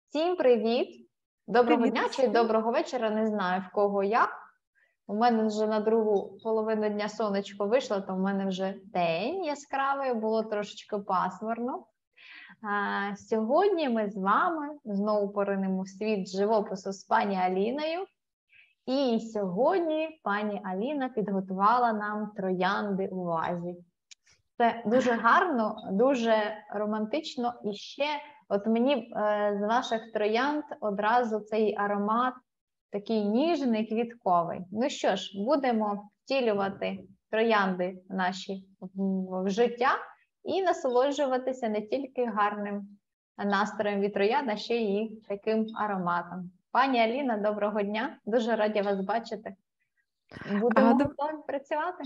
Всім привіт! Доброго Привіт дня чи усім. доброго вечора, не знаю в кого як. У мене вже на другу половину дня сонечко вийшло, то в мене вже день яскравий, було трошечки пасмурно. Сьогодні ми з вами знову поринемо в світ живопису з пані Аліною. І сьогодні пані Аліна підготувала нам троянди у вазі. Це дуже гарно, дуже романтично і ще от мені з ваших троянд одразу цей аромат такий ніжний, квітковий. Ну що ж, будемо втілювати троянди наші в життя і насолоджуватися не тільки гарним настроєм від троянд, а ще й таким ароматом. Пані Аліна, доброго дня, дуже раді вас бачити. Будемо готові працювати.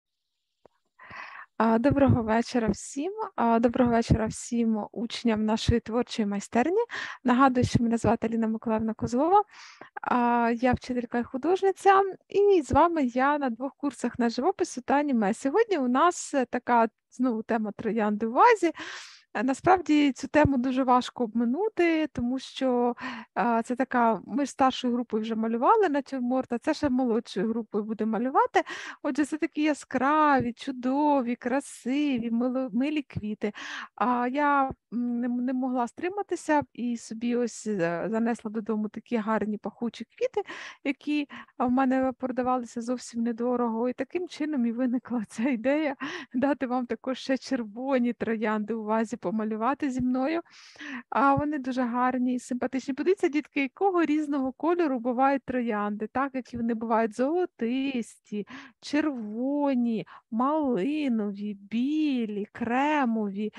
Доброго вечора всім. Доброго вечора всім учням нашої творчої майстерні. Нагадую, що мене звати Аліна Миколаївна Козлова. Я вчителька і художниця, і з вами я на 2 курсах на живопису та аніме. Сьогодні у нас така знову тема троянди у вазі. Насправді цю тему дуже важко обминути, тому що це така, ми ж старшою групою вже малювали натюрморт, а це ще молодшою групою буде малювати. Отже, це такі яскраві, чудові, красиві, милі квіти. Я не могла стриматися і собі ось занесла додому такі гарні пахучі квіти, які в мене продавалися зовсім недорого. І таким чином і виникла ця ідея дати вам також ще червоні троянди у вазі помалювати зі мною. Вони дуже гарні і симпатичні. Подивіться, дітки, якого різного кольору бувають троянди, так, які вони бувають золотисті, червоні, малинові, білі, кремові.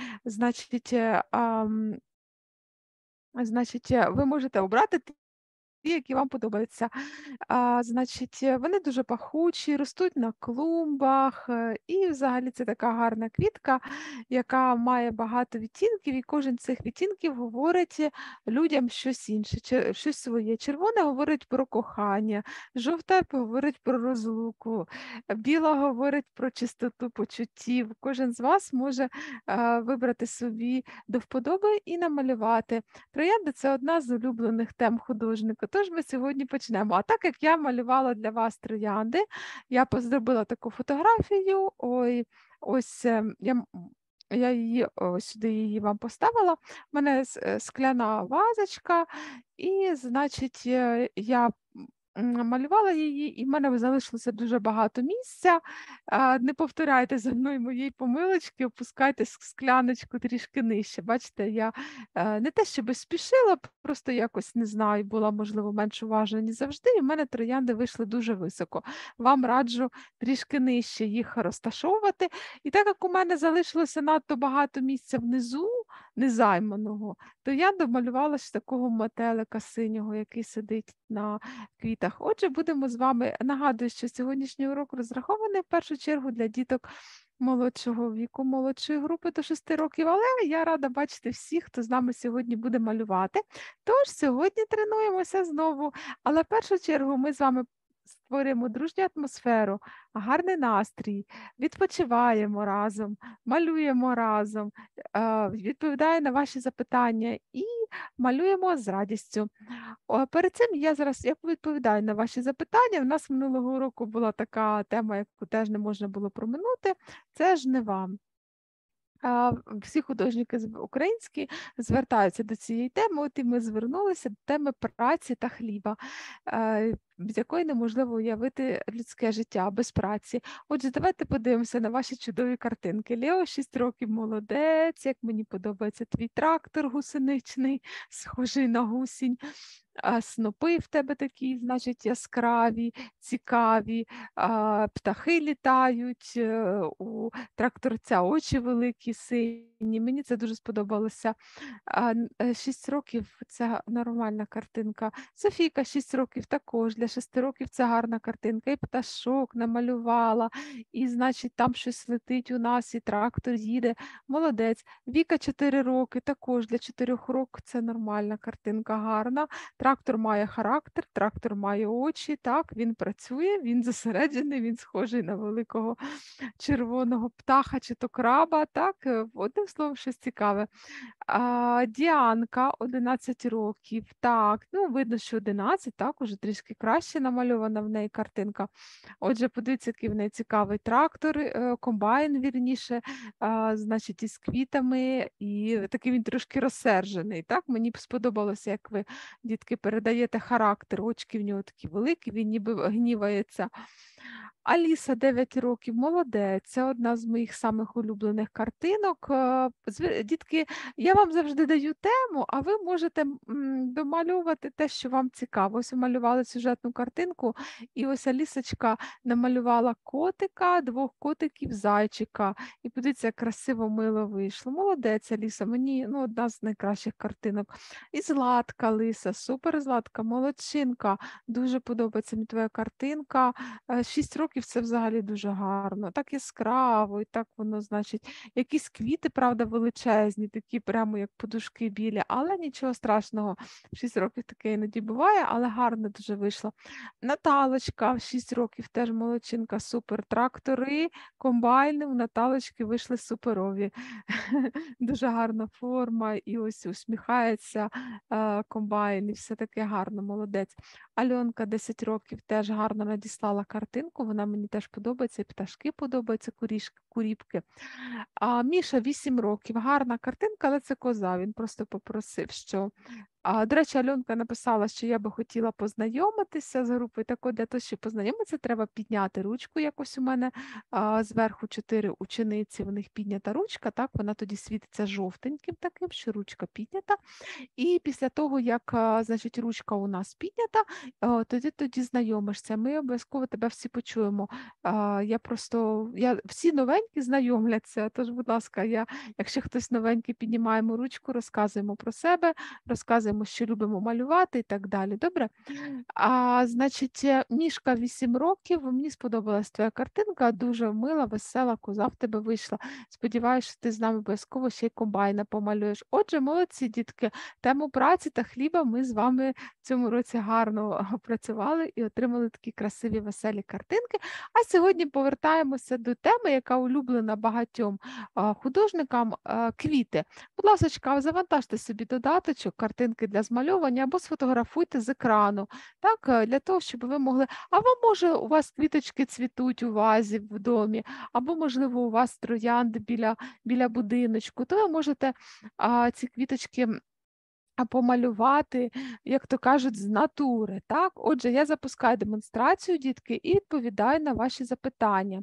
Значить, ви можете обрати ті, які вам подобаються. Вони дуже пахучі, ростуть на клумбах, і взагалі це така гарна квітка, яка має багато відтінків, і кожен з цих відтінків говорить людям щось інше, щось своє. Червоне говорить про кохання, жовте говорить про розлуку, біла говорить про чистоту почуттів. Кожен з вас може вибрати собі до вподоби і намалювати. Троянди – це одна з улюблених тем художника, тож ми сьогодні почнемо. А так як я малювала для вас троянди, я зробила таку фотографію, ось я її сюди її вам поставила. У мене скляна вазочка, і, значить, я малювала її, і в мене залишилося дуже багато місця. Не повторяйте за мною моєї помилочки, опускайте скляночку трішки нижче. Бачите, я не те, щоб спішила, просто якось, не знаю, була, можливо, менш уважна, ніж завжди, і в мене троянди вийшли дуже високо. Вам раджу трішки нижче їх розташовувати. І так як у мене залишилося надто багато місця внизу, незайманого, то я домалювала ж такого метелика синього, який сидить на квітах. Отже, будемо з вами, нагадую, що сьогоднішній урок розрахований в першу чергу для діток молодшого віку, молодшої групи до 6 років, але я рада бачити всіх, хто з нами сьогодні буде малювати. Тож сьогодні тренуємося знову, але в першу чергу ми з вами створюємо дружню атмосферу, гарний настрій, відпочиваємо разом, малюємо разом, відповідаємо на ваші запитання і малюємо з радістю. Перед цим я зараз відповідаю на ваші запитання. У нас минулого року була така тема, яку теж не можна було проминути – це жнива. Всі художники українські звертаються до цієї теми, от і ми звернулися до теми праці та хліба, без якої неможливо уявити людське життя без праці. Отже, давайте подивимося на ваші чудові картинки. Лео, 6 років, молодець, як мені подобається твій трактор гусеничний, схожий на гусінь. Снопи в тебе такі, значить, яскраві, цікаві, птахи літають, у тракторця очі великі, сині. Мені це дуже сподобалося. 6 років – це нормальна картинка. Софійка, 6 років також. Для 6 років це гарна картинка, і пташок намалювала, і, значить, там щось летить у нас, і трактор їде. Молодець. Віка 4 роки, також для 4 років це нормальна картинка, гарна. Трактор має характер, трактор має очі, так, він працює, він зосереджений, він схожий на великого червоного птаха чи то краба, так, одним словом, щось цікаве. Діанка, 11 років, так, ну, видно, що 11, так, уже трішки краще намальована в неї картинка. Отже, подивіться, який в неї цікавий трактор, комбайн, вірніше, значить, із квітами, і такий він трошки розсержений, так, мені б сподобалося, як ви, дітки, передаєте характер, очки в нього такі великі, він ніби гнівається. Аліса, 9 років, молодець, це одна з моїх самих улюблених картинок. Дітки, я вам завжди даю тему, а ви можете домалювати те, що вам цікаво. Ось ви малювали сюжетну картинку, і ось Алісочка намалювала котика, 2 котиків, зайчика. І подивіться, як красиво, мило вийшло. Молодець, Аліса, мені одна з найкращих картинок. І Златка, Лиса, супер, Златка, молодчинка, дуже подобається мені твоя картинка. 6 років це взагалі дуже гарно, так яскраво, і так воно, значить, якісь квіти, правда, величезні, такі прямо як подушки білі, але нічого страшного, 6 років таке іноді буває, але гарно дуже вийшло. Наталочка, 6 років, теж молодчинка, супер, трактори, комбайни, у Наталочки вийшли суперові. Дуже гарна форма, і ось усміхається комбайн, і все таке гарно, молодець. Альонка, 10 років, теж гарно надіслала картинку, вона мені теж подобається, і пташки подобаються, куріпки. Міша, 8 років, гарна картинка, але це коза, він просто попросив, що... До речі, Альонка написала, що я би хотіла познайомитися з групою. Так от, для того, щоб познайомитися, треба підняти ручку. Якось у мене зверху 4 учениці, в них піднята ручка, так, вона тоді світиться жовтеньким таким, що ручка піднята. І після того, як, значить, ручка у нас піднята, тоді знайомишся. Ми обов'язково тебе всі почуємо. Всі новенькі знайомляться, тож, будь ласка, якщо хтось новенький, піднімаємо ручку, розказуємо про себе, розказуємо, що любимо малювати і так далі. Добре? Значить, Мішка, 8 років, мені сподобалась твоя картинка, дуже мила, весела, коза в тебе вийшла. Сподіваюся, що ти з нами обов'язково ще й комбайна помалюєш. Отже, молодці, дітки, тему праці та хліба ми з вами в цьому році гарно опрацювали і отримали такі красиві, веселі картинки. А сьогодні повертаємося до теми, яка улюблена багатьом художникам – квіти. Будь ласка, завантажте собі додаточок, картинки для змальовування або сфотографуйте з екрану, так, для того, щоб ви могли, або, може, у вас квіточки цвітуть у вазі в домі, або, можливо, у вас троянди біля будиночку, то ви можете ці квіточки помалювати, як то кажуть, з натури. Так? Отже, я запускаю демонстрацію, дітки, і відповідаю на ваші запитання.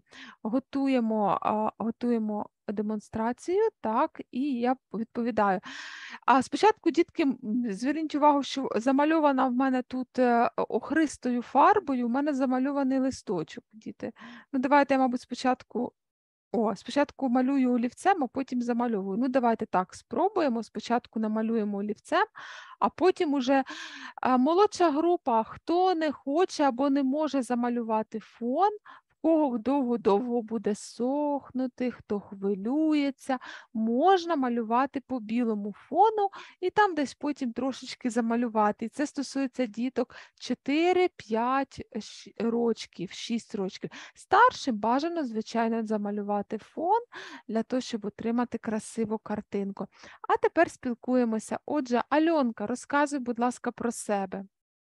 Готуємо демонстрацію, так, і я відповідаю. Спочатку, дітки, зверніть увагу, що замальована в мене тут охристою фарбою, у мене замальований листочок, діти. Ну, давайте я, мабуть, спочатку малюю олівцем, а потім замальовую. Ну, давайте так, спробуємо. Спочатку намалюємо олівцем, а потім уже молодша група, хто не хоче або не може замалювати фон, в кого довго-довго буде сохнути, хто хвилюється, можна малювати по білому фону і там десь потім трошечки замалювати. І це стосується діток 4-5 рочків, 6 рочків. Старшим бажано, звичайно, замалювати фон для того, щоб отримати красиву картинку. А тепер спілкуємося. Отже, Альонка, розказуй, будь ласка, про себе.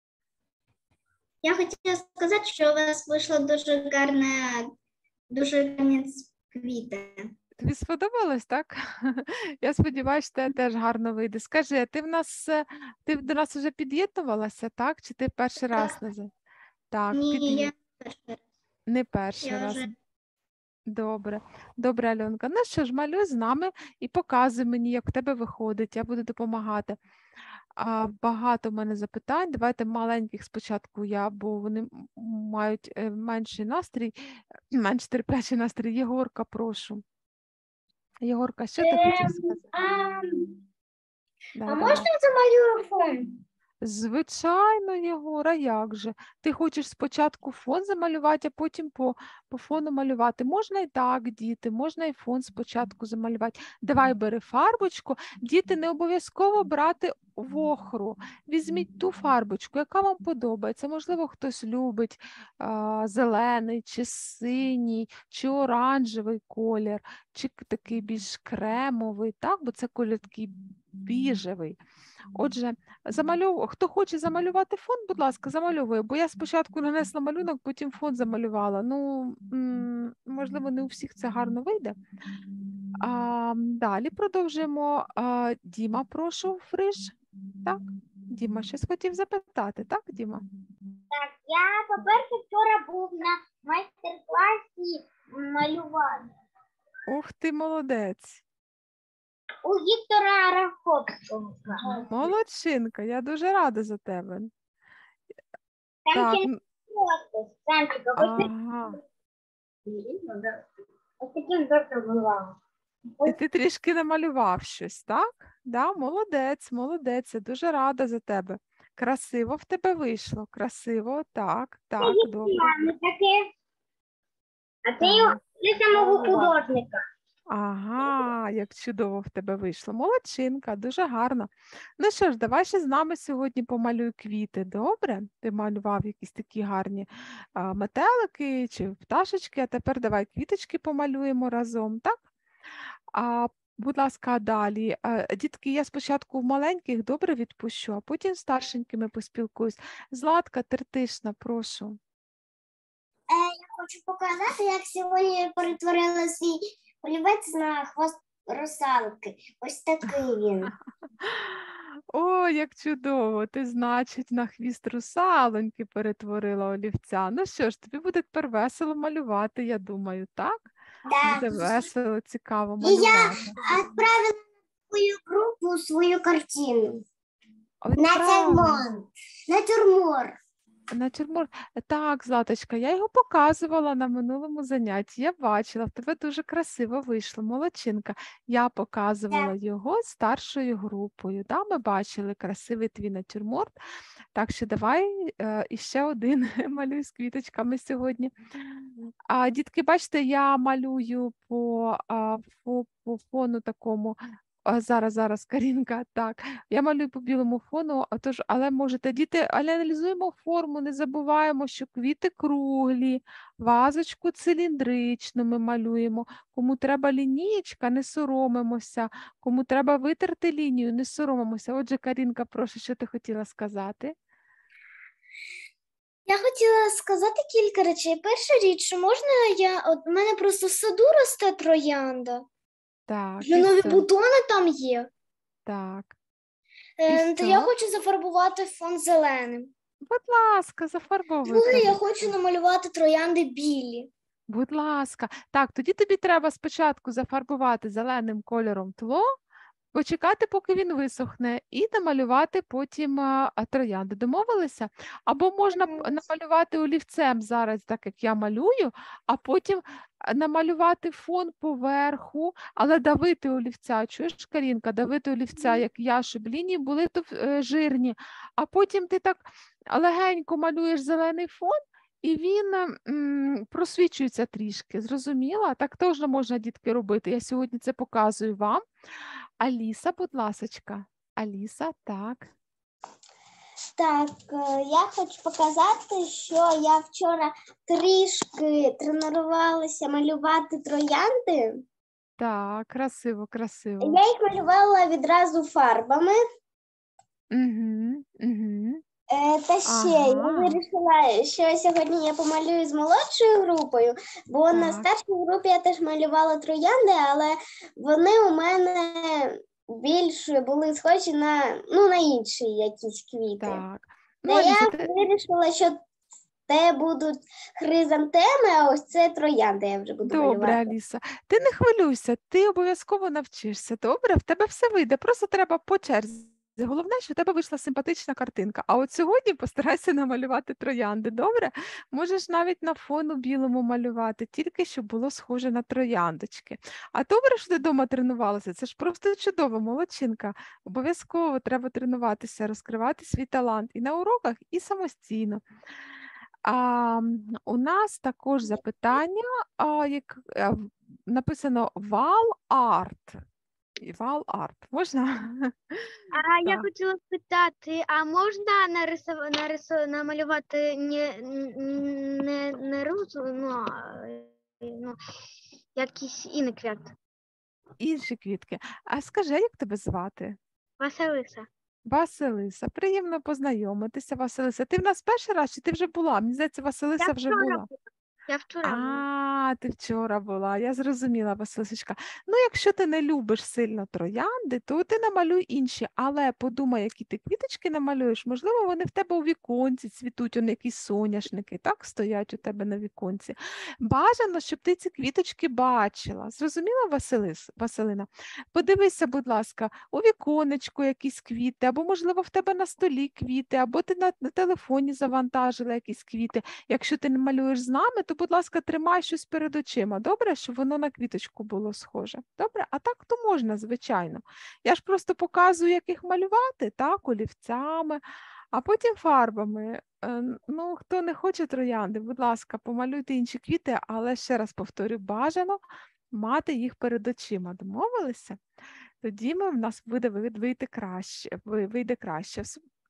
Я хотіла сказати, що у вас вийшло дуже гарні квіти. Тобі сподобалось, так? Я сподіваюся, що тебе теж гарно вийде. Скажи, ти до нас вже під'єднувалася, так? Чи ти перший раз? Так, Ні, я перший раз. не перший раз. Вже... Добре, Альонка. Ну що ж, малюй з нами і показуй мені, як в тебе виходить, я буду допомагати. Багато в мене запитань, давайте маленьких спочатку бо вони мають менший настрій, менш терплячий настрій. Єгорка, прошу. Єгорка, що ти хотів сказати? А можна я замалюю фон? Звичайно, Єгор, а як же? Ти хочеш спочатку фон замалювати, а потім по фону малювати. Можна і так, діти, можна і фон спочатку замалювати. Давай бери фарбочку. Діти, не обов'язково брати вохру. Візьміть ту фарбочку, яка вам подобається. Можливо, хтось любить зелений, чи синій, чи оранжевий колір, чи такий більш кремовий, так? Бо це колір такий біжевий. Отже, хто хоче замалювати фон, будь ласка, замальовує, бо я спочатку нанесла малюнок, потім фон замалювала. Ну, можливо, не у всіх це гарно вийде. Далі продовжуємо. Діма, прошу, Фриш. Так, Діма, щось хотів запитати, так, Діма? Так, я, по-перше, вчора був на майстер-класі малювання Ух ти, молодець. у Віктора Раховського. Молодчинка, я дуже рада за тебе. Там Так, кіноподпис, Санчика, ага. ось таким доктор була. І ти трішки намалював щось, так? Да, молодець, молодець, я дуже рада за тебе. Красиво в тебе вийшло, красиво, так, добре. Таке. А це Так. його для самого художника. Ага, як чудово в тебе вийшло. Молодчинка, дуже гарно. Ну що ж, давай ще з нами сьогодні помалюй квіти, добре? Ти малював якісь такі гарні метелики чи пташечки, а тепер давай квіточки помалюємо разом, так? Будь ласка, далі. Дітки, я спочатку в маленьких добре відпущу, а потім з старшенькими поспілкуюсь. Златка Тертишна, прошу. Я хочу показати, як сьогодні перетворила свій олівець на хвост русалки. Ось такий він. О, як чудово! Ти, значить, на хвіст русалоньки перетворила олівця. Ну що ж, тобі буде тепер весело малювати, я думаю, так? Буде весело, цікаво І я малювати. відправила в свою групу свою картину. Відправила. Натюрморт. Натюрморт. Так, Златочка, я його показувала на минулому занятті. Я бачила, в тебе дуже красиво вийшло, молодчинка. Я показувала його старшою групою. Да, ми бачили красивий твій натюрморт. Так що давай іще один малюй з квіточками сьогодні. Дітки, бачите, я малюю по фону такому. Зараз, Карінка, так. Я малюю по білому фону, але можете, діти, аналізуємо форму, не забуваємо, що квіти круглі, вазочку циліндричну ми малюємо. Кому треба лінієчка, не соромимося. Кому треба витерти лінію, не соромимося. Отже, Карінка, прошу, що ти хотіла сказати? Я хотіла сказати кілька речей. Перша річ, що можна у мене просто в саду росте троянда. Так, Вже нові бутони там є. Так. То я хочу зафарбувати фон зеленим. Будь ласка, зафарбовуй. Друге, я хочу намалювати троянди білі. Будь ласка. Так, тоді тобі треба спочатку зафарбувати зеленим кольором тло, почекати, поки він висохне, і намалювати потім троянди. Домовилися? Або можна намалювати олівцем зараз, так як я малюю, а потім намалювати фон поверху, але давити олівця. Чуєш, Карінка, давити олівця, як я, щоб лінії були жирні. А потім ти так легенько малюєш зелений фон, і він просвічується трішки. Зрозуміла? Так теж можна, дітки, робити. Я сьогодні це показую вам. Аліса, будь ласочка. Аліса, так. Так, я хочу показати, що я вчора трішки тренувалася малювати троянди. Так, красиво, красиво. Я їх малювала відразу фарбами. Угу. Та ще я вирішила, що сьогодні я помалюю з молодшою групою, бо на старшій групі я теж малювала троянди, але вони у мене більше були схожі на інші якісь квіти. Так. Ну, Аліса, я вирішила, що це будуть хризантеми, а ось це троянди я вже буду малювати. Добре, Аліса. Ти не хвилюйся, ти обов'язково навчишся. Добре, в тебе все вийде. Просто треба по черзі Головне, що в тебе вийшла симпатична картинка. А от сьогодні постарайся намалювати троянди, добре? Можеш навіть на фону білому малювати, тільки щоб було схоже на трояндочки. А добре, що ти вдома тренувалася, це ж просто чудово, молодчинка. Обов'язково треба тренуватися, розкривати свій талант і на уроках, і самостійно. У нас також запитання, написано вал арт. Вал арт. Можна? А я Так. хотіла спитати, а можна намалювати не розу, ну, якийсь інший квіт? Інші квітки. А скажи, як тебе звати? Василиса. Василиса. Приємно познайомитися, Василиса. Ти в нас перший раз, чи ти вже була? Мені здається, Василиса вже була. Я вчора була. Ти вчора була, я зрозуміла, Василисочка. Ну, якщо ти не любиш сильно троянди, то ти намалюй інші, але подумай, які ти квіточки намалюєш. Можливо, вони в тебе у віконці цвітуть, вони якісь соняшники, так, стоять у тебе на віконці. Бажано, щоб ти ці квіточки бачила. Зрозуміла, Василина? Подивися, будь ласка, у віконечку якісь квіти, або, можливо, в тебе на столі квіти, або ти на телефоні завантажила якісь квіти. Якщо ти не малюєш з нами, то, будь ласка, тримай щось перед очима, добре, щоб воно на квіточку було схоже. Добре? А так то можна, звичайно. Я ж просто показую, як їх малювати, так, олівцями, а потім фарбами. Ну, хто не хоче троянди, будь ласка, помалюйте інші квіти, але ще раз повторю, бажано мати їх перед очима. Домовилися? Тоді в нас вийде краще.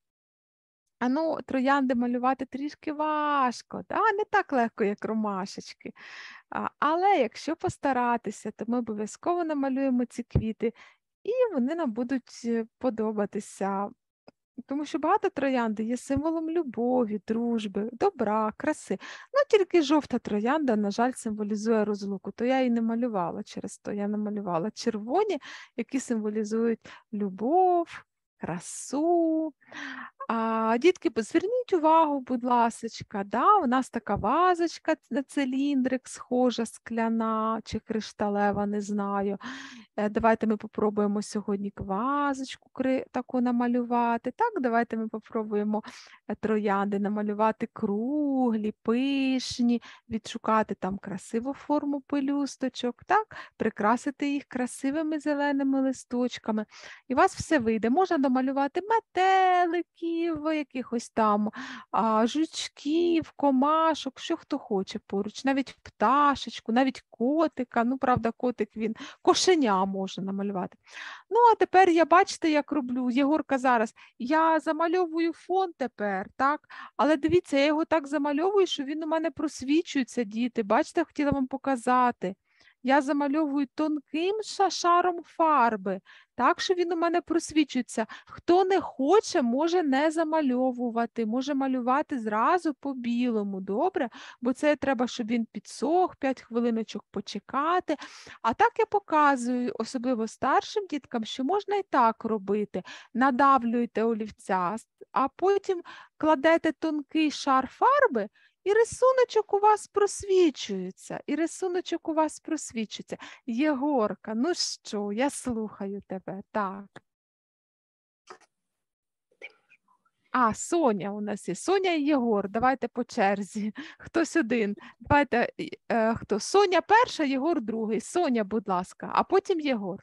Троянди малювати трішки важко, не так легко, як ромашечки. Але якщо постаратися, то ми обов'язково намалюємо ці квіти, і вони нам будуть подобатися. Тому що багато троянди є символом любові, дружби, добра, краси. Тільки жовта троянда, на жаль, символізує розлуку, то я її не малювала через то. Я намалювала червоні, які символізують любов, красу. Дітки, зверніть увагу, будь ласочка, у нас така вазочка на циліндрик, схожа, скляна чи кришталева, не знаю. Давайте ми попробуємо сьогодні вазочку таку намалювати. Так, давайте ми попробуємо троянди намалювати круглі, пишні, відшукати там красиву форму пелюсточок, так, прикрасити їх красивими зеленими листочками. І у вас все вийде. Можна домалювати метеликів, якихось там жучків, комашок, що хто хоче поруч, навіть пташечку, навіть котика, правда, котик він, кошеня можна намалювати. А тепер я, бачите, як роблю, Єгорка зараз, я замальовую фон тепер, так, але дивіться, я його так замальовую, що він у мене просвічується, діти, бачите, хотіла вам показати. Я замальовую тонким шаром фарби, так, що він у мене просвічується. Хто не хоче, може не замальовувати, може малювати зразу по білому, добре? Бо це треба, щоб він підсох, 5 хвилиночок почекати. А так я показую, особливо старшим діткам, що можна і так робити. Надавлюєте олівця, а потім кладете тонкий шар фарби, і рисуночок у вас просвічується. Єгорка, ну що, я слухаю тебе, так. Соня у нас є. Соня і Єгор, давайте по черзі. Хтось один. Давайте, хто? Соня перша, Єгор другий. Соня, будь ласка, а потім Єгор.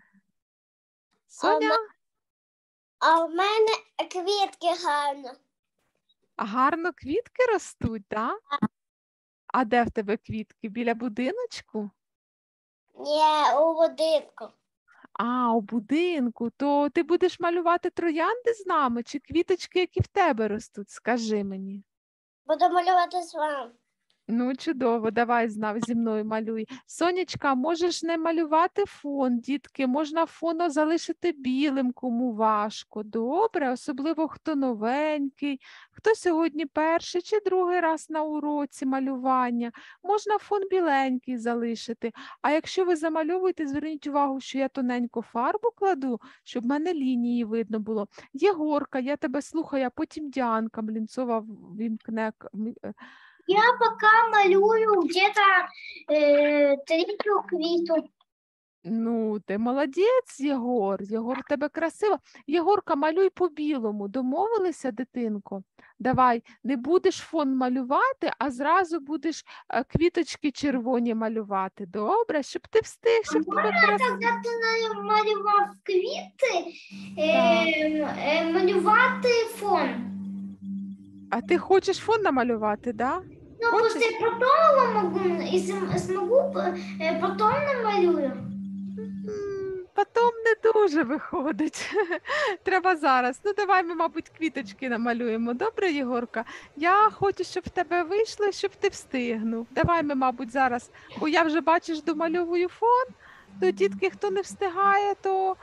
Соня? А в мене квітки гарно. Гарно квітки ростуть, так? А де в тебе квітки? Біля будиночку? Ні, у будинку. У будинку. То ти будеш малювати троянди з нами чи квіточки, які в тебе ростуть? Скажи мені. Буду малювати з вами. Ну, чудово, давай зі мною малюй. Сонечка, можеш не малювати фон, дітки, можна фон залишити білим, кому важко. Добре, особливо хто новенький, хто сьогодні перший чи другий раз на уроці малювання. Можна фон біленький залишити. А якщо ви замальовуєте, зверніть увагу, що я тоненьку фарбу кладу, щоб в мене лінії видно було. Єгорка, я тебе слухаю, а потім Діанка Млінцова вімкне. Я пока малюю где-то третью квіту. Ну, ти молодець, Єгор. Єгор, у тебе красиво. Єгорка, малюй по-білому. Домовилися, дитинко? Давай, не будеш фон малювати, а зразу будеш квіточки червоні малювати. Добре? Щоб ти встиг, щоб тебе красиво. Когда ти намалював квіти, малювати фон. А ти хочеш фон намалювати, да? Ну, Хочеш? после потом могу и смогу, потом намалюю. Потім не дуже виходить. Треба зараз. Ну, давай ми, мабуть, квіточки намалюємо. Добре, Єгорка? Я хочу, щоб в тебе вийшло, щоб ти встигнув. Давай ми, мабуть, зараз, бо я вже, бачиш, домальовую фон, то дітки, хто не встигає, то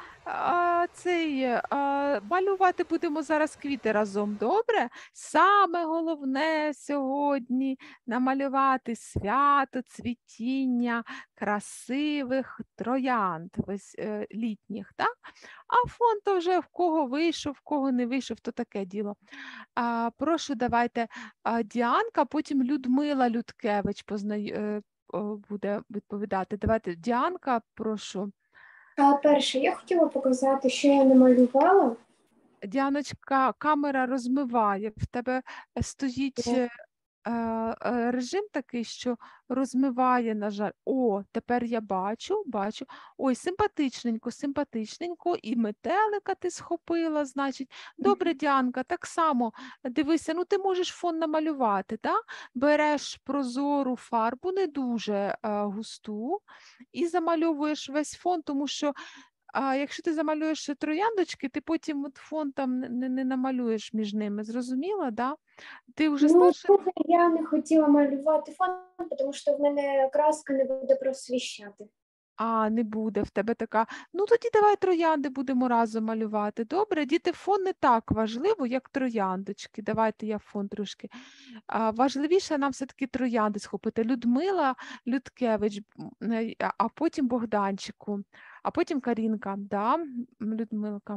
малювати будемо зараз квіти разом, добре? Саме головне сьогодні намалювати свято, цвітіння красивих троянд літніх, так? А фон то вже в кого вийшов, в кого не вийшов, то таке діло. Прошу, давайте Діанка, потім Людмила Людкевич буде відповідати. Давайте, Діанка, прошу. Перше, я хотіла показати, що я намалювала. Діаночка, камера розмиває. В тебе стоїть режим такий, що розмиває, на жаль. О, тепер я бачу. Ой, симпатичненько. І метелика ти схопила, значить. Добре, Діанка, так само. Дивися, ну ти можеш фон намалювати, так? Береш прозору фарбу, не дуже густу, і замальовуєш весь фон, тому що якщо ти замалюєш трояндочки, ти потім фон там не намалюєш між ними. Зрозуміла, да? Ти вже знаєш? Я не хотіла малювати фон, тому що в мене краска не буде просвіщати. Не буде в тебе така. Ну, тоді давай троянди будемо разом малювати. Добре, діти, фон не так важливо, як трояндочки. Давайте я фон трошки. Важливіше нам все-таки троянди схопити. Людмила Людкевич, а потім Богданчику, а потім Карінка. Да, Людмилка?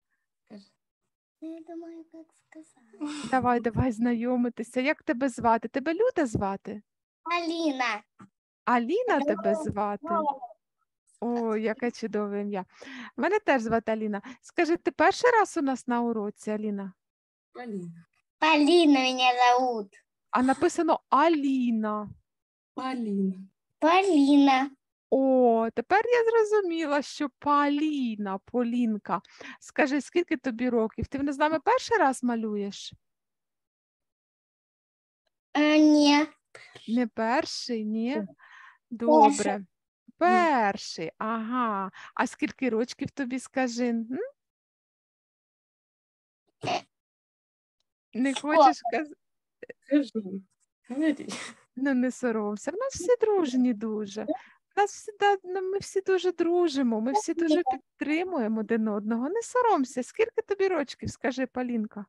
Я думаю, як сказати. Давай знайомитися. Як тебе звати? Тебе Люда звати? Аліна. Аліна тебе звати? О, яке чудове ім'я. Мене теж звати Аліна. Скажи, ти перший раз у нас на уроці, Аліна? Полина. Поліна мене зовут. А написано Аліна. Полина. Поліна. О, тепер я зрозуміла, що Полінка. Скажи, скільки тобі років? Ти з нами перший раз малюєш? Ні. Не перший, ні? Добре. Перший, ага. А скільки рочків тобі, скажи? Не хочеш казати? Скажи. Говори. Ну, не соромся. В нас всі дружні дуже. Ми всі дуже дружимо, ми всі дуже підтримуємо один одного. Не соромся. Скільки тобі рочків, скажи, Полінка?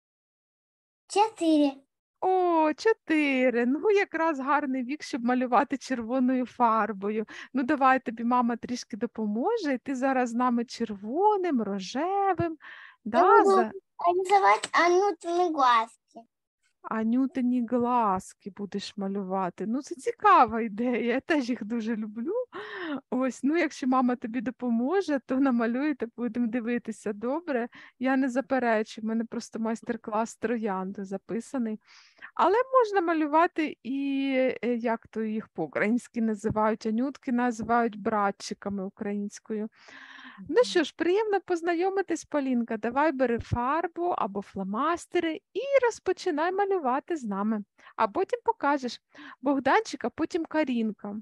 4. О, 4. Ну, якраз гарний вік, щоб малювати червоною фарбою. Ну, давай, тобі мама трішки допоможе, і ти зараз з нами червоним, рожевим. Да, Рисувати Анютини глазки. Анютині глазки будеш малювати. Ну, це цікава ідея, я теж їх дуже люблю. Ось, ну, якщо мама тобі допоможе, то намалюєте, будемо дивитися. Добре? Я не заперечую, в мене просто майстер-клас троянди записаний. Але можна малювати і, як то їх по-українськи називають, анютки називають братчиками українською. Ну що ж, приємно познайомитись, Полінка. Давай бери фарбу або фломастери і розпочинай малювати з нами. А потім покажеш Богданчик, а потім Карінка.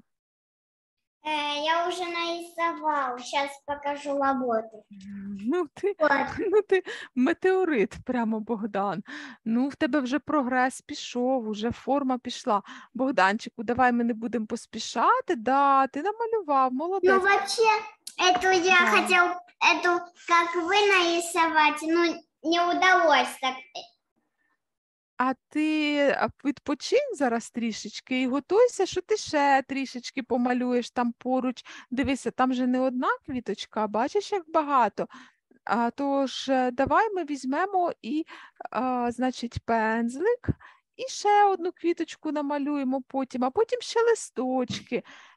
Я вже нарисувала, зараз покажу роботу. Ну ти метеорит прямо, Богдан. Ну, в тебе вже прогрес пішов, вже форма пішла. Богданчику, давай ми не будемо поспішати. Да, ти намалював, молодець. Ну, вообще, эту я хотел, как вы нарисовать, но не удалось так. А ти відпочинь зараз трішечки і готуйся, що ти ще трішечки помалюєш там поруч. Дивися, там же не одна квіточка, бачиш, як багато. Тож давай ми візьмемо і, значить, пензлик і ще одну квіточку намалюємо потім, а потім ще листочки.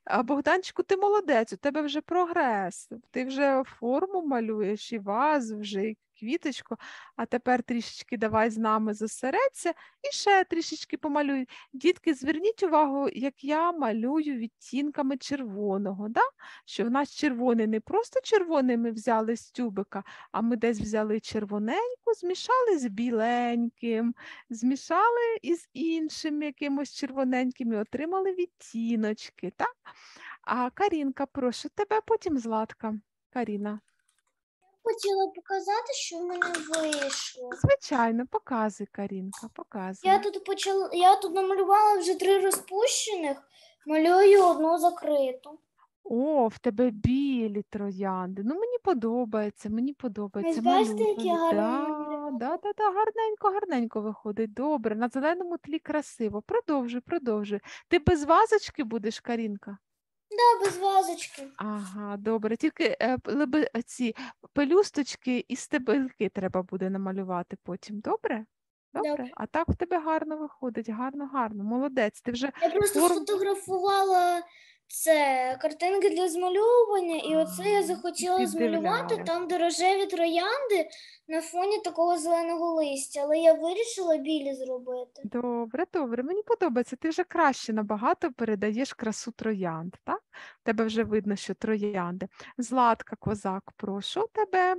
Богданчику, ти молодець, у тебе вже прогрес. Ти вже форму малюєш, і вазу вже, і квіточку. А тепер трішечки давай з нами зосередься і ще трішечки помалюй. Дітки, зверніть увагу, як я малюю відтінками червоного. Да? Що в нас червоний не просто червоний ми взяли з тюбика, а ми десь взяли червоненьку, змішали з біленьким, змішали із іншим якимось червоненьким і отримали відтіночки. Так? А Карінка, прошу тебе, потім Златка. Каріна. Хотіла показати, що в мене вийшло. Звичайно, показуй, Карінка, показуй. Я тут намалювала вже 3 розпущених, малюю одну закриту. О, в тебе білі троянди. Ну, мені подобається, мені подобається. бачите, які малювати. гарні Да, гарненько виходить. Добре, на зеленому тлі красиво. Продовжуй. Ти без вазочки будеш, Карінка? Да, без вазочки. Ага, добре. Тільки ці пелюсточки і стебельки треба буде намалювати потім. Добре? Добре. А так в тебе гарно виходить, гарно. Молодець. Ти вже Я просто сфотографувала картинки для змальовування, і оце я захотіла змалювати піддивлялась. там, де рожеві троянди на фоні такого зеленого листя, але я вирішила білі зробити. Добре. Мені подобається. Ти вже краще набагато передаєш красу троянд, так? В тебе вже видно, що троянди. Златка Козак, прошу тебе.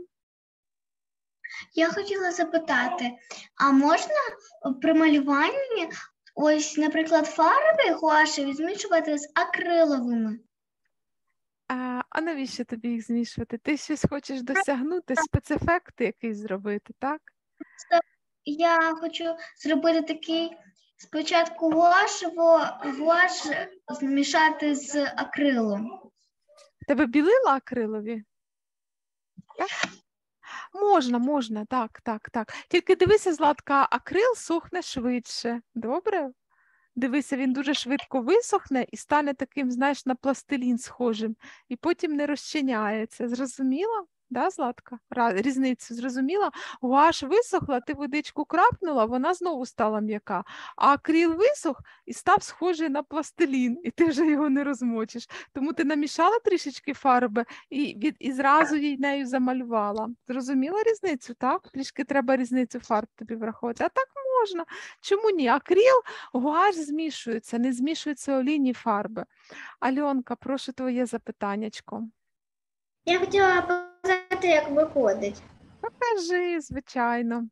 Я хотіла запитати, а можна при малюванні ось, наприклад, фарби гуашеві змішувати з акриловими? А навіщо тобі їх змішувати? Ти щось хочеш досягнути, спецефект якийсь зробити, так? Я хочу зробити такий, спочатку гуаш змішати з акрилом. Тебе білила акрилові? Так? Можна, так. Тільки дивися, Златка, акрил сохне швидше, добре? Дивися, він дуже швидко висохне і стане таким, знаєш, на пластилін схожим, і потім не розчиняється. Зрозуміла? Да, Златка? Різницю зрозуміла? Гуаш висохла, ти водичку крапнула, вона знову стала м'яка. А акрил висох і став схожий на пластилін, і ти вже його не розмочиш. Тому ти намішала трішечки фарби і зразу їй нею замалювала. Зрозуміла різницю, так? Трішки треба різницю фарб тобі враховувати. А так можна. Чому ні? Акрил, гуаш змішується, не змішуються олійні фарби. Альонка, прошу твоє запитаннячко. Я хотіла показати, як виходить. Покажи, звичайно.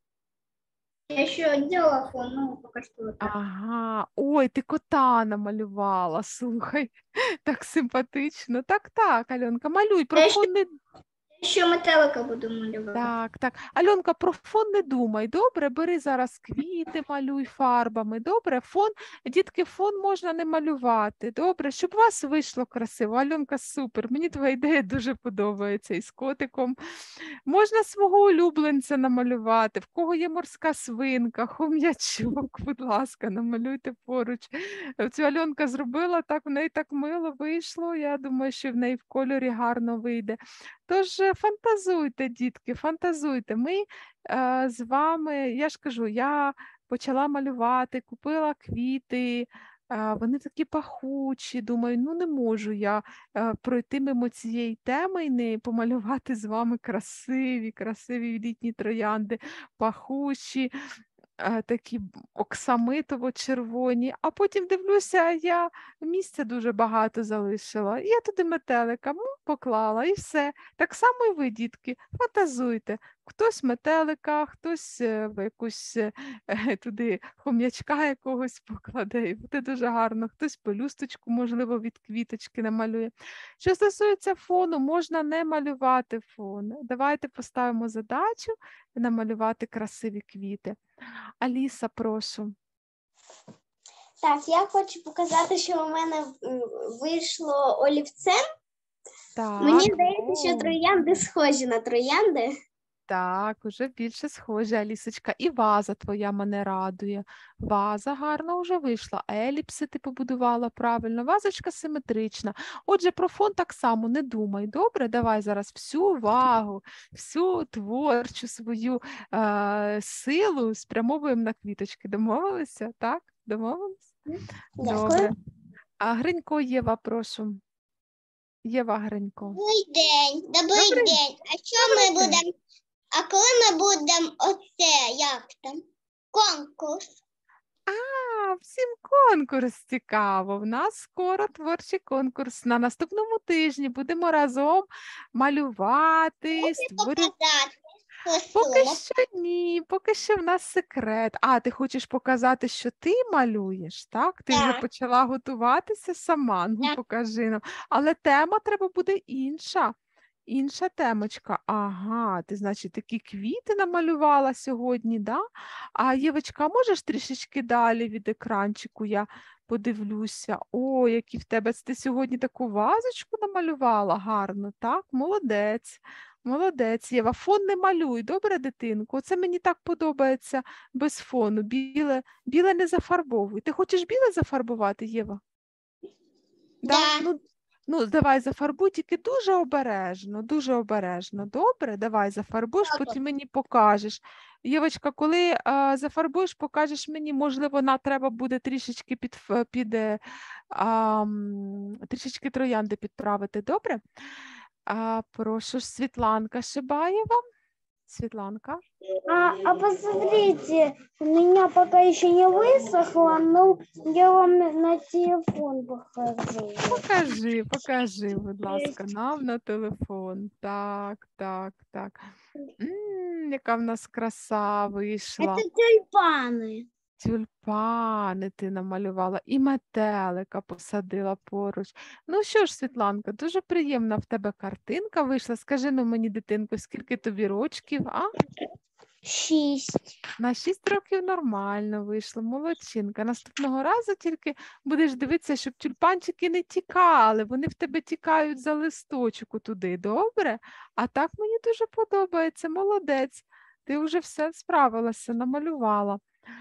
Я ще робила фон, ну, поки що так. Ага, ой, ти кота намалювала, слухай, так симпатично. Так, Альонка, малюй, про фон не... Ще метелика буду малювати. Так. Альонка, про фон не думай, добре? Бери зараз квіти, малюй фарбами, добре? Дітки, фон можна не малювати, добре? Щоб у вас вийшло красиво. Альонка, супер, мені твоя ідея дуже подобається із котиком. Можна свого улюбленця намалювати, в кого є морська свинка, хом'ячок, будь ласка, намалюйте поруч. Цю Альонка зробила, так в неї так мило вийшло, я думаю, що в неї в кольорі гарно вийде. Тож фантазуйте, дітки, фантазуйте. Ми з вами, я ж кажу, я почала малювати, купила квіти, вони такі пахучі, думаю, ну не можу я пройти мимо цієї теми і не помалювати з вами красиві літні троянди, пахучі, такі оксамитово-червоні, а потім дивлюся, я місця дуже багато залишила. І я туди метелика поклала і все. Так само і ви, дітки, фантазуйте. Хтось метелика, хтось в якусь туди хом'ячка якогось покладе, і буде дуже гарно. Хтось пелюсточку, можливо, від квіточки намалює. Що стосується фону, можна не малювати фон. Давайте поставимо задачу намалювати красиві квіти. Аліса, прошу. Так, я хочу показати, що у мене вийшло олівцем. Так, Мені здається, що троянди схожі на троянди. Так, уже більше схоже, Алісочка. І ваза твоя мене радує. Ваза гарно вже вийшла. Еліпси ти побудувала правильно. Вазочка симетрична. Отже, про фон так само не думай. Добре? Давай зараз всю увагу, всю творчу свою силу спрямовуємо на квіточки. Домовилися? Так? Домовилися? Дякую. Добре. А Гринько Єва, прошу. Єва Гринько. Добрий день, добрий Добрий день. А що ми Добрий день. будемо? А коли ми будемо оце, як там? Конкурс. Всім конкурс цікаво. В нас скоро творчий конкурс. На наступному тижні будемо разом малювати, створювати. Показати. Поки що ні, поки що в нас секрет. А, ти хочеш показати, що ти малюєш, так? Ти вже Так. почала готуватися сама. Ну, Так. покажи нам. Але тема треба буде інша. Інша темочка. Ага, ти, значить, такі квіти намалювала сьогодні, да? А, Євочка, можеш трішечки далі від екранчику я подивлюся? О, які в тебе, ти сьогодні таку вазочку намалювала гарно, так? Молодець. Молодець, Єва. Фон не малюй, добре, дитинку? Оце мені так подобається без фону. Біле не зафарбовуй. Ти хочеш біле зафарбувати, Єва? Да. Ну, давай зафарбуй, тільки дуже обережно. Добре? Давай зафарбуєш, потім мені покажеш. Євочка, коли зафарбуєш, покажеш мені, можливо, треба буде трішечки трішечки троянди підправити, добре? Прошу, Світланка Шибаєва. Светланка. А посмотрите, у меня пока еще не высохло, но я вам на телефон покажу. Покажи, будь ласка, нам на телефон. Так. Яка в нас краса вийшла. Це тюльпани. Тюльпани ти намалювала і метелика посадила поруч. Ну що ж, Світланка, дуже приємна в тебе картинка вийшла. Скажи ну мені, дитинко, скільки тобі рочків, а? 6. На 6 років нормально вийшло, молодчинка. Наступного разу тільки будеш дивитися, щоб тюльпанчики не тікали, вони в тебе тікають за листочку туди, добре? А так мені дуже подобається, молодець. Ти вже все справилася, намалювала.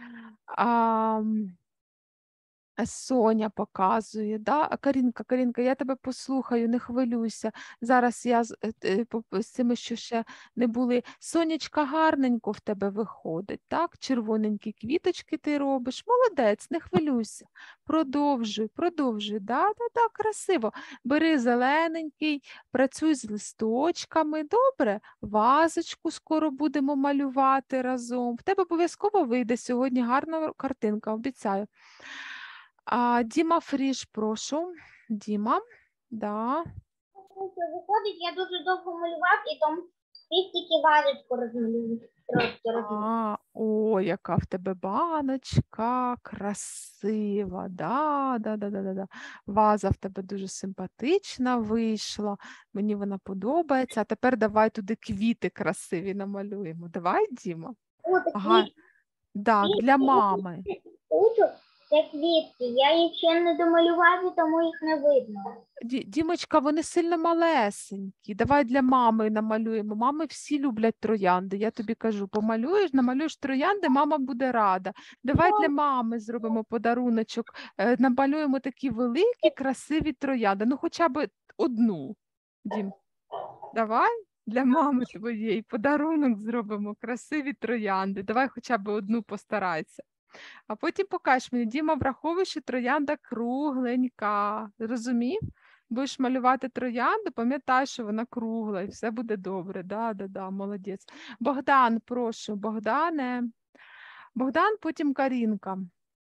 Соня показує, да? Карінка, я тебе послухаю, не хвилюйся. Зараз я з цими, що ще не були. Сонечка гарненько в тебе виходить, так? Червоненькі квіточки ти робиш. Молодець, не хвилюйся. Продовжуй. Да, красиво. Бери зелененький, працюй з листочками, добре? Вазочку скоро будемо малювати разом. В тебе обов'язково вийде сьогодні гарна картинка, обіцяю. Діма Фріш, прошу. Діма, да. Виходить, я дуже довго малював і там тільки вазочку розмалював. О, яка в тебе баночка, красива, да. Ваза в тебе дуже симпатична вийшла, мені вона подобається. А тепер давай туди квіти красиві намалюємо. Давай, Діма. Ага, да, для мами. Це квітки, я їх ще не домалював, тому їх не видно. Дімочка, вони сильно малесенькі. Давай для мами намалюємо. Мами всі люблять троянди, я тобі кажу. Намалюєш троянди, мама буде рада. Давай для мами зробимо подаруночок, намалюємо такі великі, красиві троянди. Ну, хоча б одну. Дім, давай для мами твоєї подарунок зробимо, красиві троянди. Давай хоча б одну постарайся. А потім покажеш мені, Діма, враховуй, що троянда кругленька. Розумів? Будеш малювати троянду, пам'ятай, що вона кругла, і все буде добре. Да, молодець. Богдан, прошу, Богдане. Богдан, потім Карінка.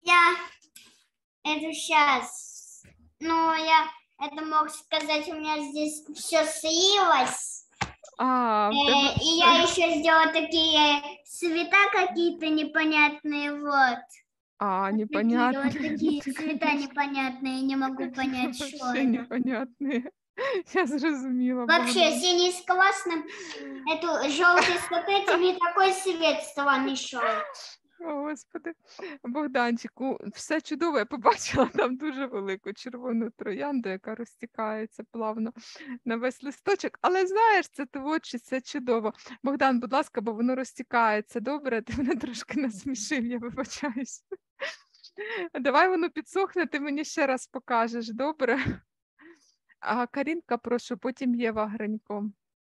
Это сейчас. Это мог сказать, у меня здесь все слилось. И я еще сделала такие цвета какие-то непонятные, вот. Непонятно. Вот такие цвета непонятные, не могу понять, что Вообще это. непонятные. Я зрозуміла. Вообще, Богдан. синий с классным, желтый с вот этим, и такой цвет вам еще. О, Господи, Богданчику, все чудово, я побачила там дуже велику червону троянду, яка розтікається плавно на весь листочок, але знаєш, це творчість, це чудово. Богдан, будь ласка, бо воно розтікається, добре, ти мене трошки насмішив, я вибачаюсь. Давай воно підсохне, ти мені ще раз покажеш, добре? Карінка, прошу, потім Єва Гринько.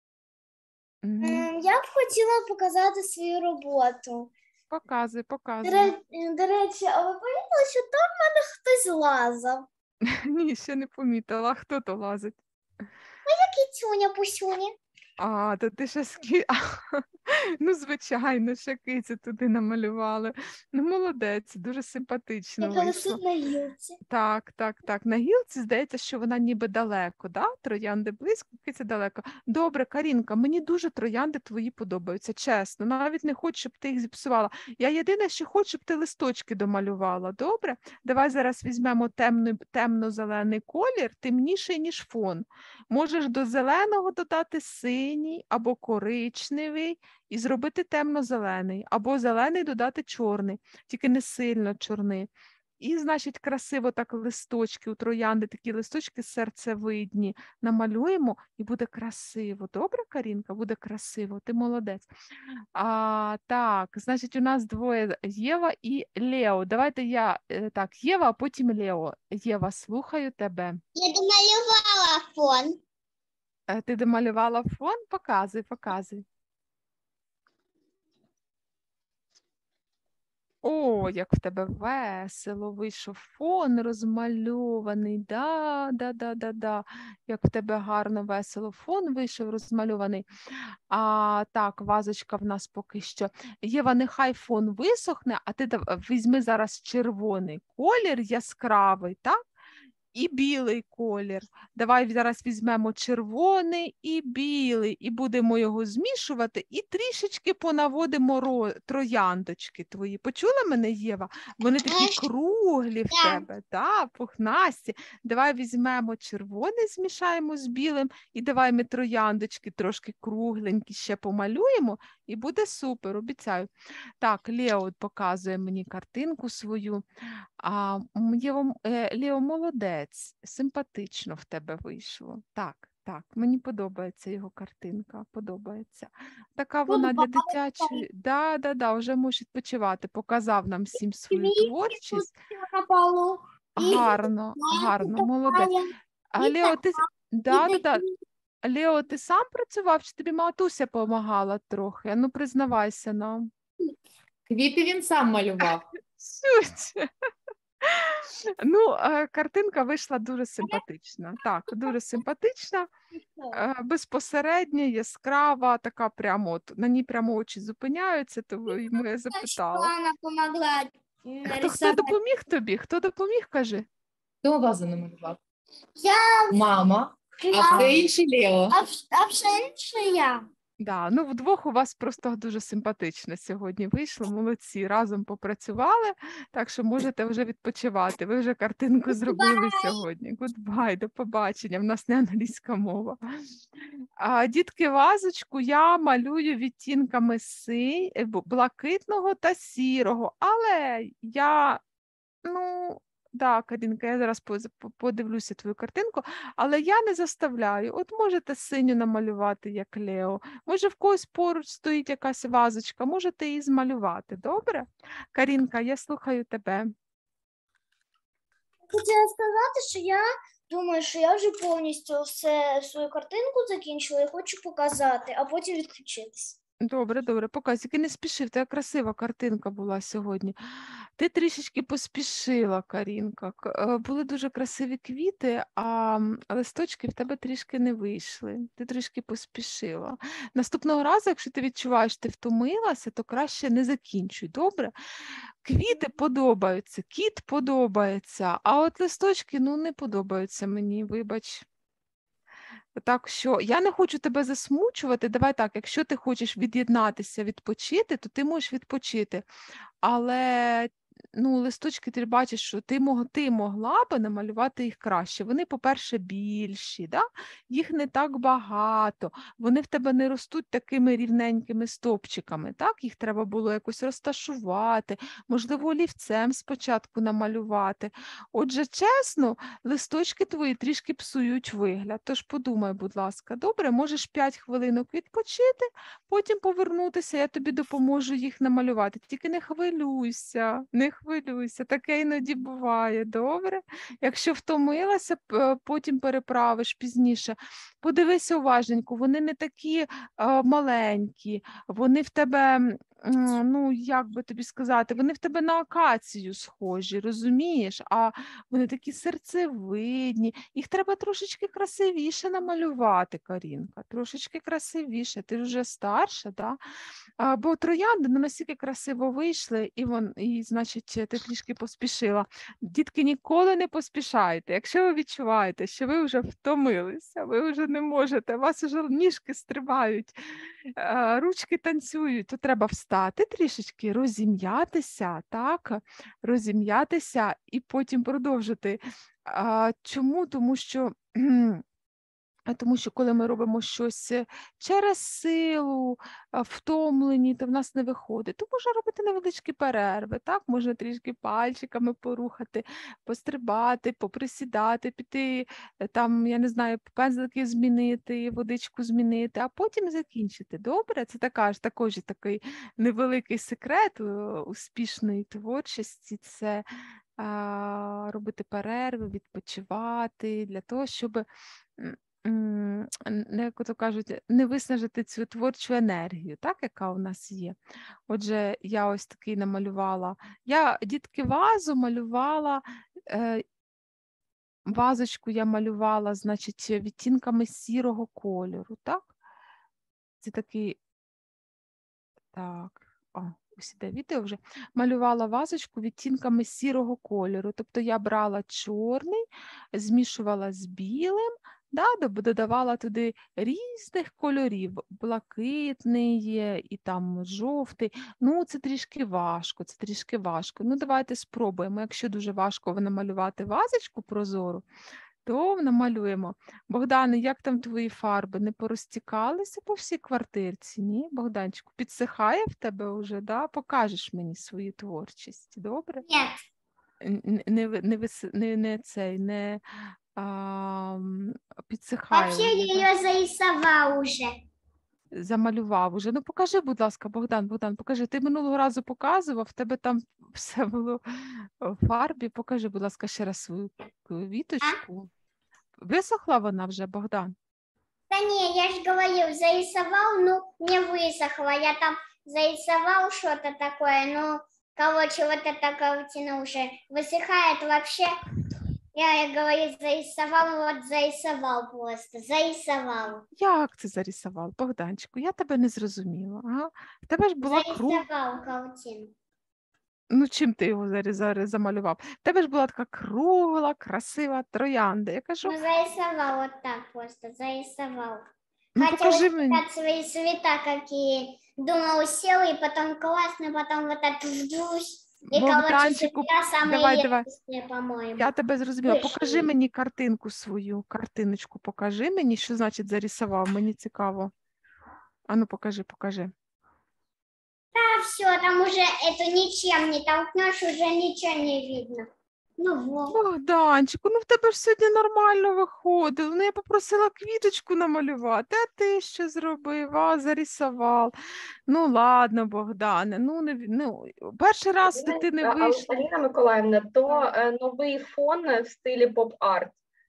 Я б хотіла показати свою роботу. Показуй. До речі, а ви помітили, що там в мене хтось лазав? Ні, ще не помітила. А хто то лазить? Кицюня, пусюня. А, то ти ще Ну, звичайно, ще кицю туди намалювали. Ну, молодець, дуже симпатично Яка вийшло. висить на гілці. Так, так, так. На гілці здається, що вона ніби далеко, да? Троянди близько, киця далеко. Добре, Карінка, мені дуже троянди твої подобаються, чесно. Навіть не хочу, щоб ти їх зіпсувала. Я єдине, що хочу, щоб ти листочки домалювала. Добре? Давай зараз візьмемо темно-зелений колір, темніший, ніж фон. Можеш до зеленого додати синій або коричневий і зробити темно-зелений, або зелений додати чорний, тільки не сильно чорний. І, значить, красиво так листочки у троянди, такі листочки серцевидні намалюємо, і буде красиво. Добре, Карінка? Буде красиво, ти молодець. Так, значить, у нас двоє, Єва і Лео. Давайте так, Єва, а потім Лео. Єва, слухаю тебе. Я домалювала фон. Ти домалювала фон? Показуй, показуй. О, як в тебе весело вийшов фон розмальований. Да. Як в тебе гарно, весело фон вийшов розмальований. Так, вазочка в нас поки що. Єва, нехай фон висохне, а ти візьми зараз червоний колір яскравий, так? І білий колір. Давай зараз візьмемо червоний і білий, і будемо його змішувати, і трішечки понаводимо трояндочки твої. Почула мене, Єва? Вони такі круглі в тебе, пухнасті. Давай візьмемо червоний, змішаємо з білим, і давай ми трояндочки трошки кругленькі ще помалюємо, і буде супер, обіцяю. Так, Лео показує мені картинку свою. Лео, молодець, симпатично в тебе вийшло. Так, мені подобається його картинка, подобається. Така вона для дитячої. Да, вже можеш відпочивати. Показав нам всім свою творчість. На полу. Гарно, молодець. А Лео, ти... Лео, ти сам працював, чи тобі матуся допомагала трохи? Ну, признавайся нам. Квіти він сам малював. Суть. Ну, картинка вийшла дуже симпатична. Так, дуже симпатична, безпосередня, яскрава, така прямо, от, на ній прямо очі зупиняються, то йому я запитала. Вона помогла Хто допоміг тобі? Хто допоміг, кажи? Хто вазу намалював? Я, Мама, а це інший Лео. а все інше я. Да, ну вдвох у вас просто дуже симпатично сьогодні вийшло, молодці, разом попрацювали, так що можете вже відпочивати. Ви вже картинку зробили сьогодні. Goodbye, до побачення, в нас не англійська мова. Дітки, вазочку я малюю відтінками блакитного та сірого, але я, так, Карінка, я зараз подивлюся твою картинку, але я не заставляю. От можете синю намалювати, як Лео. Може, в когось поруч стоїть якась вазочка, можете її змалювати, добре? Карінка, я слухаю тебе. Хотіла сказати, що я думаю, що я вже повністю свою картинку закінчила і хочу показати, а потім відключитись. Добре, показуй. Тільки не спіши, в тебе красива картинка була сьогодні. Ти трішечки поспішила, Карінка. Були дуже красиві квіти, а листочки в тебе трішки не вийшли. Ти трішки поспішила. Наступного разу, якщо ти відчуваєш, що ти втомилася, то краще не закінчуй, добре? Квіти подобаються, кіт подобається, а от листочки, не подобаються мені, вибач. Так що я не хочу тебе засмучувати. Давай так, якщо ти хочеш від'єднатися, відпочити, то ти можеш відпочити. Але листочки ти бачиш, що ти могла би намалювати їх краще. Вони, по-перше, більші, да? Їх не так багато, вони в тебе не ростуть такими рівненькими стовпчиками. Так? Їх треба було якось розташувати, можливо, олівцем спочатку намалювати. Отже, чесно, листочки твої трішки псують вигляд, тож подумай, будь ласка, добре, можеш 5 хвилинок відпочити, потім повернутися, я тобі допоможу їх намалювати. Тільки не хвилюйся, таке іноді буває, добре? Якщо втомилася, потім переправиш пізніше. Подивися уважненько, вони не такі маленькі, вони в тебе ну, як би тобі сказати, вони в тебе на акацію схожі, розумієш? А вони такі серцевидні. Їх треба трошечки красивіше намалювати, Карінка, трошечки красивіше. Ти ж вже старша, да? Бо троянди ну, настільки красиво вийшли, і, значить, ти трішки поспішила. Дітки, ніколи не поспішайте. Якщо ви відчуваєте, що ви вже втомилися, ви вже не можете, у вас вже ніжки стрибають, ручки танцюють, то треба встати трішечки, розім'ятися, так? Розім'ятися і потім продовжити. Чому? Тому що коли ми робимо щось через силу, втомлені, то в нас не виходить. То можна робити невеличкі перерви, так? Можна трішки пальчиками порухати, пострибати, поприсідати, піти, там, я не знаю, пензлики змінити, водичку змінити, а потім закінчити. Добре? Це також такий невеликий секрет успішної творчості. Це робити перерви, відпочивати, для того, щоб як то кажуть, не виснажити цю творчу енергію, так, яка у нас є. Отже, я ось такий намалювала. Я, дітки, вазочку я малювала, значить, відтінками сірого кольору, так? Це такий, так, ось іде відео вже. Малювала вазочку відтінками сірого кольору, тобто я брала чорний, змішувала з білим, додавала туди різних кольорів, блакитний є і там жовтий. Ну, це трішки важко. Ну, давайте спробуємо. Якщо дуже важко намалювати вазочку прозору, то намалюємо. Богдане, як там твої фарби? Не порозтікалися по всій квартирці? Ні? Богданчику, підсихає в тебе вже, да? Покажеш мені свою творчість, добре? Не підсихає. Вообще я ее зарисовал уже. Замалював уже. Ну, покажи, будь ласка, Богдан, покажи. Ти минулого разу показував, в тебе там все було в фарбі. Покажи, будь ласка, ще раз свою квіточку. Висохла вона вже, Богдан? Да не, я же говорил, зарисовал, ну, не высохло. Я там зарисовал что-то такое, ну, короче, вот эта картина уже высыхает вообще. Я говорю, зарисовал просто, зарисовал. Як це зарисував, Богданчику? Я тебе не зрозуміла. Ага. В тебе ж була Зарисовал картину. Ну, чим ти його замалював? В тебе ж була така кругла, красива троянда. Я кажу, Ну, зарисовал вот так просто, зарисовал. ну, Хотела покажи мені. искать свои цвета какие. Думала, села, и потом классно, потом вот так вдрусь. И, короче, Богданчику, цвета самые давай. яркие, по-моему. Я тебе зрозуміла. Вийшли. Покажи мені картинку свою, картиночку покажи мені, що значить зарисував, мені цікаво. Ану, покажи. А все, там уже это ничем не толкнешь, уже ничего не видно. Ну вот. Богданчику, ну в тебе ж сьогодні нормально виходило. Ну я попросила квіточку намалювати, а ти що зробив? Зарисував. Ну ладно, Богдане, перший раз дитини вийшло. Аліна Миколаївна, то новий фон в стилі поп-арт.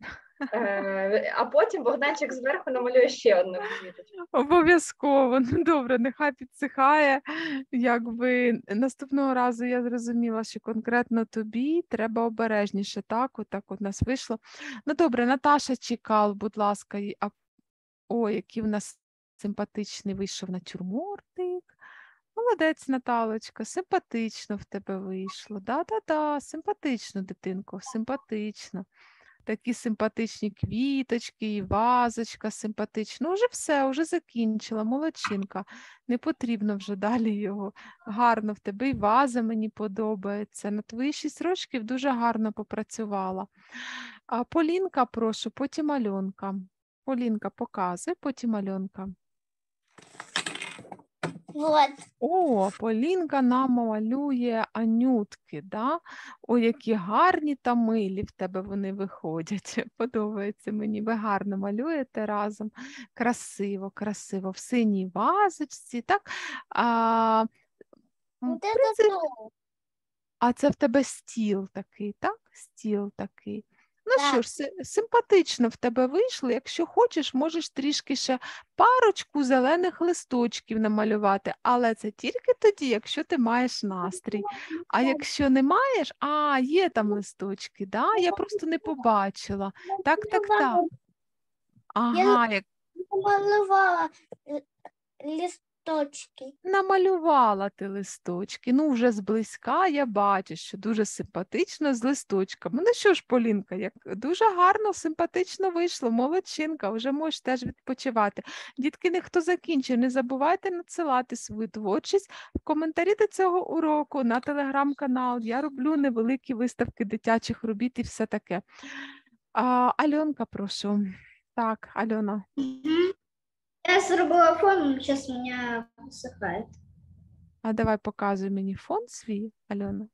А потім Богданчик зверху намалює ще одну квіточку. Обов'язково. Ну добре, нехай підсихає. Якби наступного разу я зрозуміла, що конкретно тобі треба обережніше. Так от нас вийшло. Ну добре, Наташа Чекал, будь ласка. Ой, який в нас симпатичний вийшов натюрмортик. Молодець, Наталочка, симпатично в тебе вийшло. Да, симпатично, дитинко, симпатично. Такі симпатичні квіточки, і вазочка симпатична. Уже все, вже закінчила, молодчинка. Не потрібно вже далі його. Гарно в тебе і ваза мені подобається. На твої 6 років дуже гарно попрацювала. Полінка, прошу, потім Альонка. Полінка, показуй, потім Альонка. Вот. О, Полінка нам малює Анютки, да? Ой, які гарні та милі в тебе вони виходять. Подобається мені. Ви гарно малюєте разом. Красиво, в синій вазочці, так? А це в тебе стіл такий, так? Стіл такий. Ну що ж, симпатично в тебе вийшло. Якщо хочеш, можеш трішки ще парочку зелених листочків намалювати, але це тільки тоді, якщо ти маєш настрій. А якщо не маєш, є там листочки, да? Я просто не побачила. Так. Ага, як Малювала листочки. намалювала ти листочки. Ну, вже зблизька я бачу, що дуже симпатично з листочками. Ну що ж, Полінка, як дуже гарно, симпатично вийшло, молодчинка, вже можеш теж відпочивати. Дітки, хто закінчив, не забувайте надсилати свою творчість в коментарі до цього уроку на телеграм-канал. Я роблю невеликі виставки дитячих робіт і все таке. Альонка, прошу. Так, Альона. Я зробила фон, зараз у мене висихає. А давай показуй мені фон свій, Альона.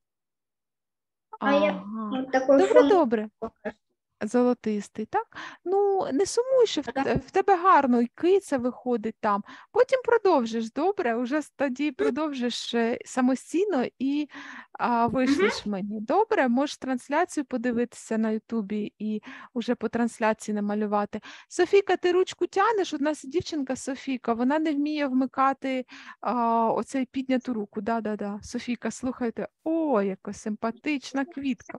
Я такий Добре, фон. добре. Золотистий, так? Ну, не сумуй, що в тебе гарно і киця виходить там. Потім продовжиш, добре? Уже тоді продовжиш самостійно і вийшлеш мені. Добре? Можеш трансляцію подивитися на Ютубі і вже по трансляції намалювати. Софійка, ти ручку тянеш? У нас дівчинка Софійка, вона не вміє вмикати оцей підняту руку. Да. Софійка, слухайте. О, яка симпатична квітка.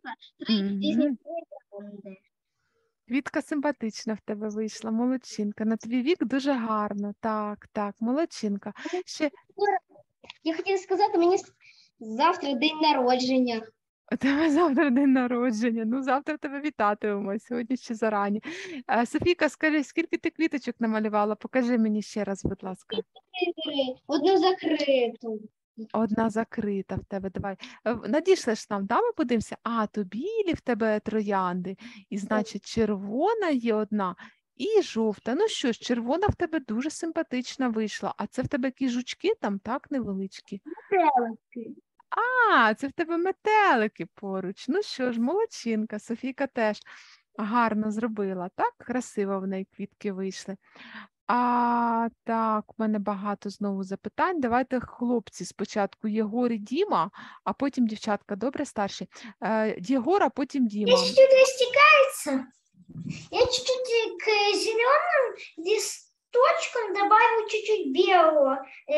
Квітка симпатична в тебе вийшла, молодчинка. На твій вік дуже гарно. Так, молодчинка. Ще... Я хотіла сказати, мені завтра день народження. У тебе завтра день народження. Ну, завтра тебе вітатимемо, сьогодні ще зарані. Софійка, скажи, скільки ти квіточок намалювала? Покажи мені ще раз, будь ласка. Одну закриту. Одна закрита в тебе, давай. Надійшлеш нам, да, ми подивимося? То білі в тебе троянди, і, значить, червона є одна і жовта. Ну що ж, червона в тебе дуже симпатична вийшла. А це в тебе які жучки там, так, невеличкі? Метелики. Це в тебе метелики поруч. Ну що ж, молодчинка, Софійка теж гарно зробила, так? Красиво в неї квітки вийшли. Так, у мене багато знову запитань. Давайте, хлопці, спочатку Єгор і Діма, а потім дівчатка, добре, старші? Єгор, а потім Діма. Чуть-чуть растекается. Я чуть-чуть к зеленым листочкам добавил чуть-чуть белого.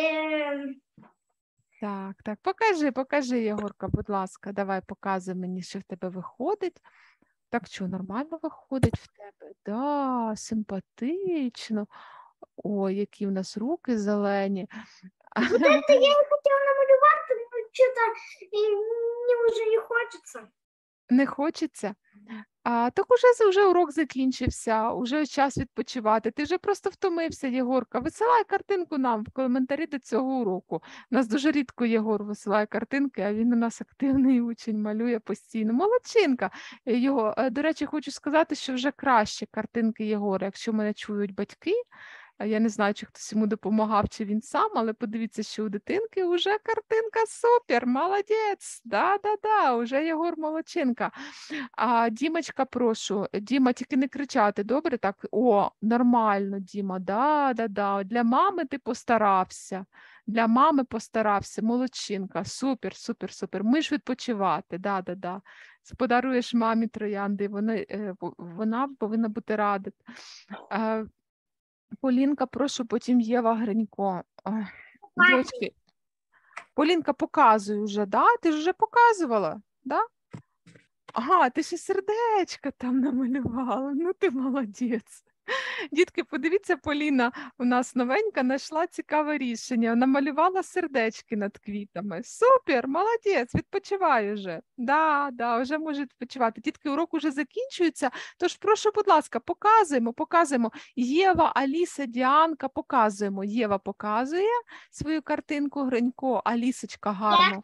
Так, покажи, Єгорка, будь ласка, давай показуй мені, що в тебе виходить. Так що, нормально виходить в тебе? Да, симпатично. Ой, які в нас руки зелені. Вот это я и хотела намалевать, но что-то мне уже не хочется. Не хочеться? Так уже урок закінчився, уже час відпочивати. Ти вже просто втомився, Єгорка. Висилай картинку нам в коментарі до цього уроку. У нас дуже рідко Єгор висилає картинки, а він у нас активний учень, малює постійно. Молодчинка. Його, до речі, хочу сказати, що вже краще картинки Єгора, якщо мене чують батьки. Я не знаю, чи хтось йому допомагав, чи він сам, але подивіться, що у дитинки вже картинка супер, молодець, да, уже Єгор молодчинка. Дімочка, прошу, Діма, тільки не кричати, добре? Так, нормально, Діма, да, для мами ти постарався, молодчинка, супер, ми ж відпочивати, да. Подаруєш мамі троянди, вона повинна бути рада. Полінка, прошу, потім Єва Гринько. Дівчатки, Полінка, показуй вже, да? Ти ж вже показувала, да? Ти ще сердечко там намалювала, ну ти молодець. Дітки, подивіться, Поліна у нас новенька знайшла цікаве рішення, намалювала сердечки над квітами. Супер, молодець, відпочивай уже. Да, вже може відпочивати. Дітки, урок уже закінчується, тож прошу, будь ласка, показуємо. Єва, Аліса, Діанка, показуємо. Єва показує свою картинку, Гринько, Алісочка гарно.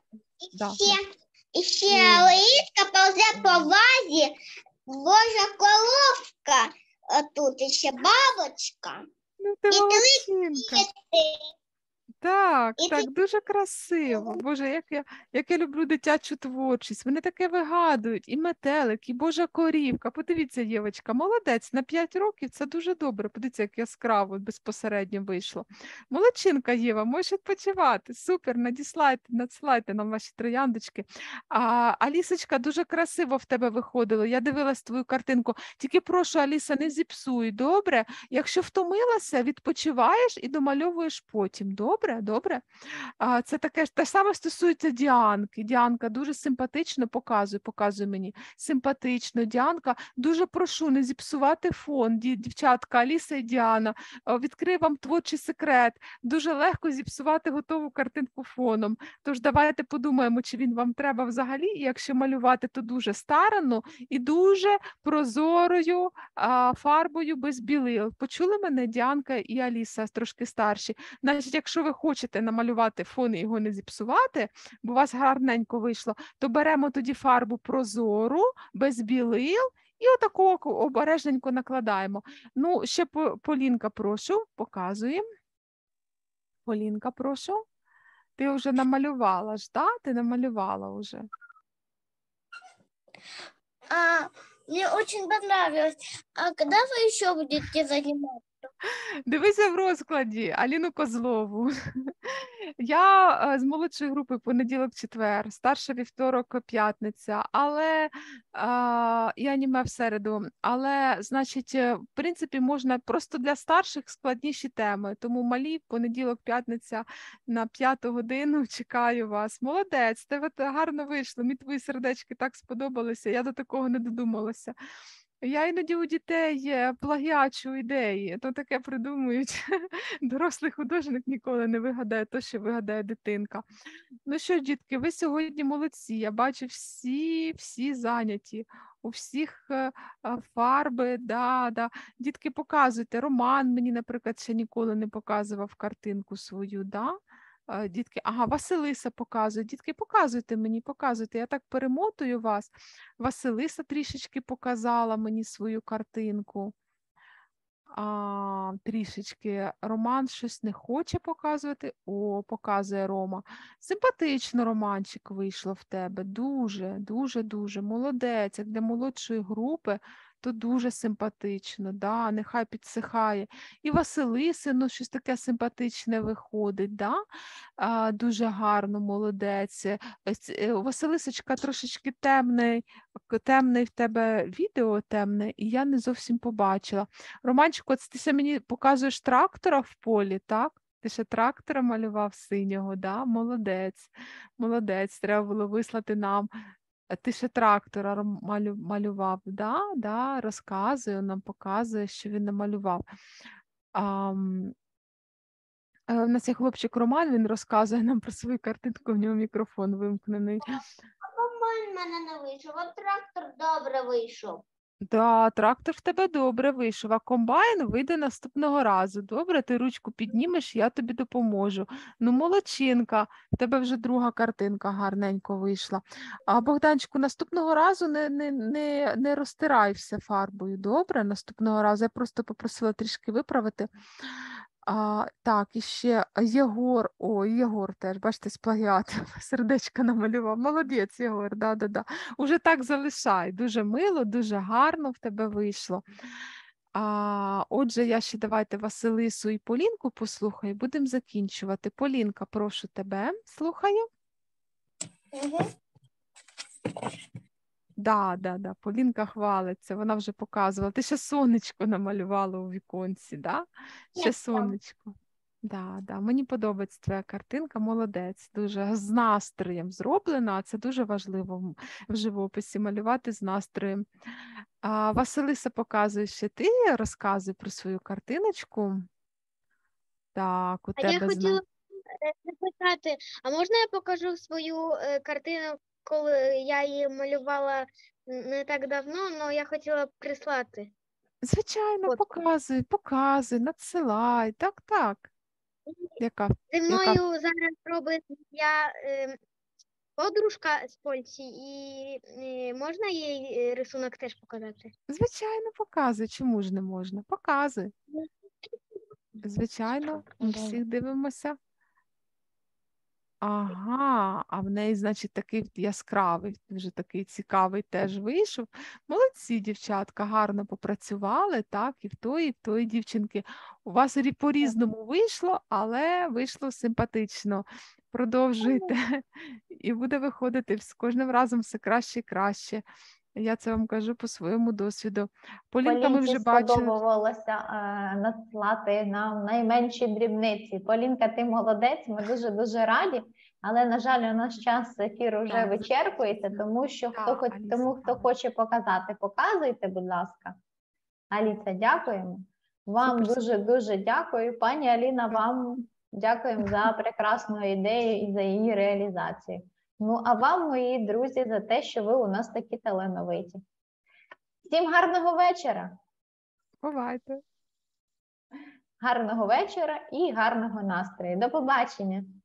Ще Лиска повзе по вазі, Божа коровка. А тут ще бабочка. Ну, ти молодчинка. Так, І так, дуже красиво. Боже, як я люблю дитячу творчість. Вони таке вигадують. І метелик, і Божа корівка. Подивіться, Євочка, молодець, на 5 років це дуже добре. Подивіться, як яскраво безпосередньо вийшло. Молодчинка, Єва, можеш відпочивати. Супер, надсилайте нам ваші трояндочки. Алісочка, дуже красиво в тебе виходило. Я дивилась твою картинку. Тільки прошу, Аліса, не зіпсуй, добре? Якщо втомилася, відпочиваєш і домальовуєш потім. Добре? Добре? Це таке ж те саме стосується Діанки. Діанка дуже симпатично показує мені. Симпатично, Діанка. Дуже прошу не зіпсувати фон, дівчатка, Аліса і Діана. Відкрию вам творчий секрет. Дуже легко зіпсувати готову картинку фоном. Тож давайте подумаємо, чи він вам треба взагалі. І якщо малювати, то дуже старанно і дуже прозорою фарбою без білил. Почули мене, Діанка і Аліса, трошки старші? Значить, якщо ви хочете намалювати фон і його не зіпсувати, бо у вас гарненько вийшло, то беремо тоді фарбу прозору, без білил, і отаку обережненько накладаємо. Ну, ще Полінка, прошу, показуємо. Полінка, прошу. Ти вже намалювала ж, так? Ти намалювала вже. Мне очень понравилось. А когда вы еще будете заниматься? Дивися в розкладі Аліну Козлову. Я з молодшої групи понеділок-четвер, старша вівторок-п'ятниця, але і аніме в середу. Але, значить, в принципі, можна просто для старших складніші теми. Тому малі понеділок-п'ятниця на 5 годину чекаю вас. Молодець, тебе гарно вийшло. Мені твої сердечки так сподобалися. Я до такого не додумалася. Я іноді у дітей плагіачу ідеї, то таке придумують. Дорослий художник ніколи не вигадає те, що вигадає дитинка. Ну що, дітки, ви сьогодні молодці. Я бачу, всі зайняті. У всіх фарби, да. Дітки, показуйте. Роман мені, наприклад, ще ніколи не показував картинку свою, да? Дітки, Василиса показує. Дітки, показуйте мені, показуйте. Я так перемотую вас. Василиса трішечки показала мені свою картинку. Трішечки. Роман щось не хоче показувати. О, показує Рома. Симпатично, Романчик, вийшло в тебе. Дуже, дуже, дуже. Молодець. Як для молодшої групи, то дуже симпатично, да, нехай підсихає. І Василиси, ну, щось таке симпатичне виходить, да? Дуже гарно, молодець. Василисочка, трошечки темний в тебе відео темне, і я не зовсім побачила. Романчику, ти ще мені показуєш трактора в полі, так? Ти ще трактора малював синього, да? Молодець, молодець, треба було вислати нам. Ти ще трактора малював, да, розказує, нам показує, що він намалював. У нас є хлопчик Роман, він розказує нам про свою картинку, в нього мікрофон вимкнений. Комбайн в мене не вийшов, а трактор добре вийшов. Да, трактор в тебе добре вийшов, а комбайн вийде наступного разу. Добре, ти ручку піднімеш, я тобі допоможу. Ну, молодчинка, в тебе вже друга картинка гарненько вийшла. А, Богданчику, наступного разу не розтирай все фарбою, добре? Наступного разу я просто попросила трішки виправити. Так, і ще Єгор, Єгор теж, бачите, з плагіатом сердечко намалював. Молодець, Єгор, да. Уже так залишай, дуже мило, дуже гарно в тебе вийшло. Отже, я ще давайте Василису і Полінку послухаю, будемо закінчувати. Полінка, прошу тебе, слухаю. Да, Полінка хвалиться, вона вже показувала. Ти ще сонечко намалювала у віконці, да? Ще сонечко. Да, мені подобається твоя картинка, молодець, дуже з настроєм зроблена, а це дуже важливо в живописі малювати з настроєм. Василиса показує, що ти розказуй про свою картиночку. Так, у тебе я хотіла запитати, а можна я покажу свою картину, коли я її малювала не так давно, але я хотіла прислати. Звичайно, показуй, надсилай, так. Зі мною зараз робить я подружка з Польщі, і можна їй рисунок теж показати? Звичайно, показуй, чому ж не можна? Показуй. Звичайно, ми всіх дивимося. Ага, а в неї, значить, такий яскравий, дуже такий цікавий теж вийшов. Молодці, дівчатка, гарно попрацювали, так, і в тої дівчинки. У вас по-різному вийшло, але вийшло симпатично. Продовжуйте, і буде виходити з кожним разом все краще і краще. Я це вам кажу по своєму досвіду. Полінка, ми Полінці вже бачили. сподобалося надсилати нам найменші дрібниці. Полінка, ти молодець, ми дуже-дуже раді. Але, на жаль, у нас час ефіру вже Так, вичерпується, тому що Так, Аліса, тому, хто так. хоче показати, показуйте, будь ласка. Аліса, дякуємо. Вам Супер, дуже-дуже дякую. Пані Аліна, вам дякуємо за прекрасну ідею і за її реалізацію. Ну, а вам, мої друзі, за те, що ви у нас такі талановиті. Всім гарного вечора! Бувайте. Гарного вечора і гарного настрою. До побачення!